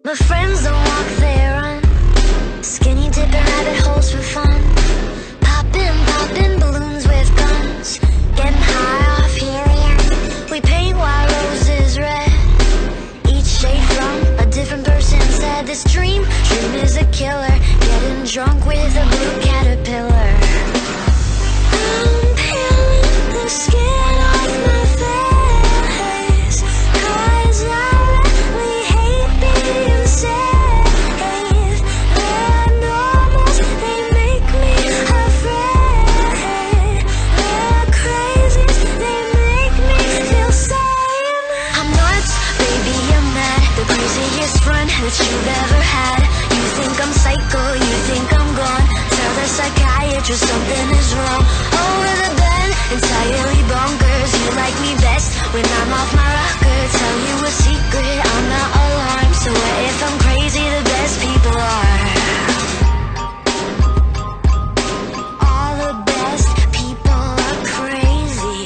My friends don't walk, they run. Skinny dipping rabbit holes for fun. Popping balloons with guns. Getting high off helium. We paint white roses red. Each shade from a different person said this dream is a killer. Getting drunk with a blue caterpillar. I'm peeling the skin off my face, 'cause I really hate being safe. They're normals, they make me afraid. They're crazies, they make me feel sane. I'm nuts, baby, I'm mad. The craziest friend that you've ever had. You think I'm psycho, you think I'm gone. Tell the psychiatrist something is wrong. Over the bed, entirely bonkers. You like me best when I'm off my rocker. Tell you a secret, I'm not alarmed. So what if I'm crazy? The best people are. All the best people are crazy.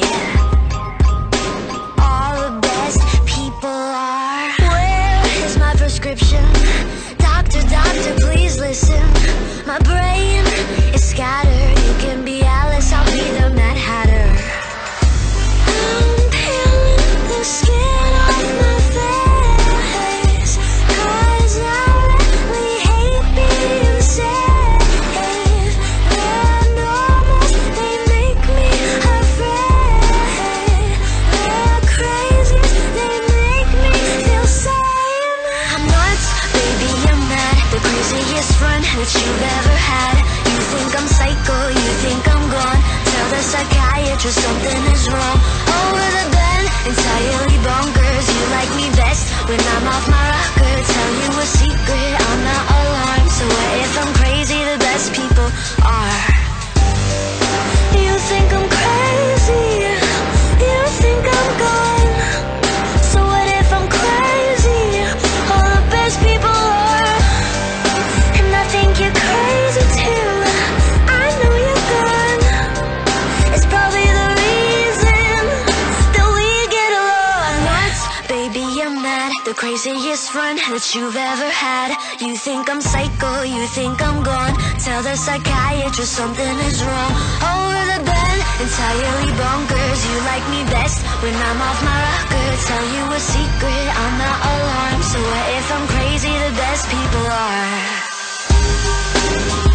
All the best people are. Where is my prescription? Doctor, please listen. My brain is scattered. You can be Alice, I'll be the Mad Hatter. I'm peeling the skin off my face, 'cause I really hate being safe. They're normals, they make me afraid. They're crazies, they make me feel sane. I'm nuts, baby, I'm mad. The craziest friend that you've ever had. You think I'm psycho, you think I'm gone. Tell the psychiatrist something is wrong. Over the bed, entirely bonkers. You like me best when I'm off my rocker. Tell you a secret, I'm not alarmed. So what if I'm crazy? The best people are. You think I'm crazy, you think I'm gone. So what if I'm crazy? All the best people are. And I think you're crazy too. I know you're gone. It's probably the reason that we get along. Nuts, baby, I'm mad. The craziest friend that you've ever had. You think I'm psycho, you think I'm gone. Tell the psychiatrist something is wrong. Over the bed, entirely bonkers. You like me best when I'm off my rocker. Tell you a secret, I'm not alarmed. So what if I'm crazy? The best people are.